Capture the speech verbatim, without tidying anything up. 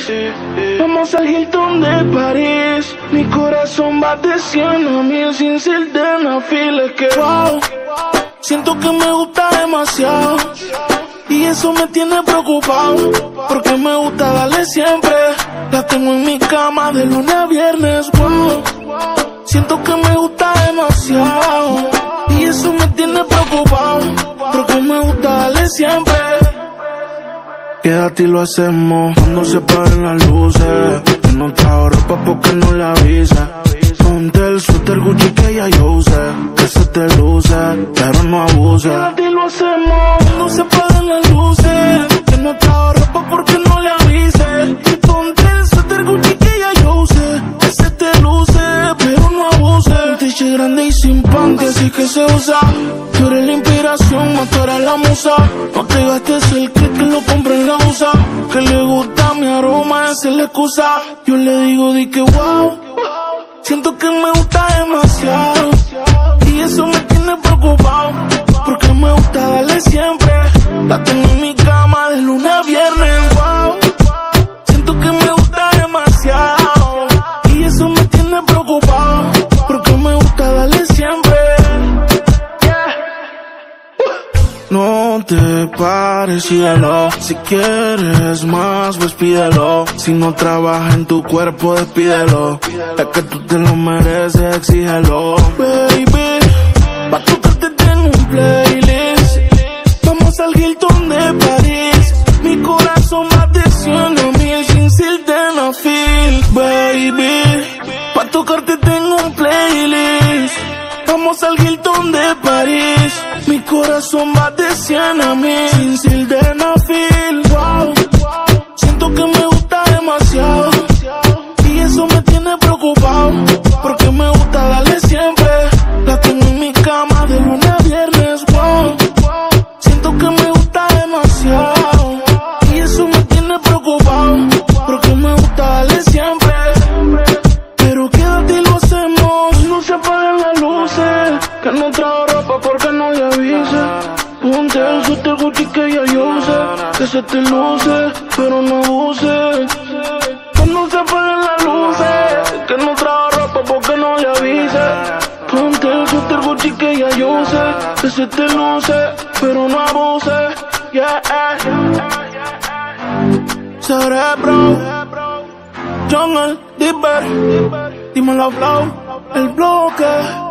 Vamos al Hilton de París. Mi corazón va de cien a mil sin ser de Nafil. Es que wow, siento que me gusta demasiado y eso me tiene preocupado, porque me gusta darle siempre. La tengo en mi cama de lunes a viernes. Wow, siento que me gusta demasiado y eso me tiene preocupado, porque me gusta darle siempre. Quédate y lo hacemos cuando se apaguen las luces. Que no trajo ropa porque no le avisa. Ponte el suéter Gucci que ya yo usé, que se te luce, pero no abuse. Quédate y lo hacemos cuando se apaguen las luces. Que no trajo ropa porque no le avise. Ponte el suéter Gucci que ya yo usé, que se te luce, pero no abuse. Un t-shirt grande y sin panty, así que se usa. Tú eres la inspiración, más tú eres la musa. No te gastes el clip que lo compre en la usa. Que le gusta mi aroma, esa es la excusa. Yo le digo, di que wow, siento que me gusta demasiado y eso me tiene preocupado, porque me gusta darle siempre. La tengo en mi cama de lunes a viernes. Wow, siento que me gusta demasiado y eso me tiene preocupado, porque me gusta darle siempre. No te pares, síguelo. Si quieres más, pues pídelo. Si no trabaja en tu cuerpo, despídelo. Es que tú te lo mereces, exígelo. Baby, pa' tocarte tengo un playlist. Vamos al Hilton de París. Mi corazón va de cien a mil sin ser de Nafil. Baby, pa' tocarte tengo un playlist. Vamos al Hilton de París. Mi corazón va de cien a mil sin ser de Nafil. Wow, siento que me gusta demasiado y eso me tiene preocupado, porque me gusta darle siempre. La tengo en mi cama de lunes a viernes. Wow, siento que me gusta demasiado y eso me tiene preocupado, porque me gusta darle siempre. Pero quédate y lo hacemos. No se apaguen las luces. Que no trajo ropa porque no le avise. Ponte el suéter Gucci que ya yo usé, que se te luce, pero no abuse. Que no se apaguen las luces. Que no trajo ropa porque no le avise. Ponte el suéter Gucci que ya yo usé, que se te luce, pero no abuse. Yeah, Cerebro, Jungle, Dipper, dímelo flow, el bloque.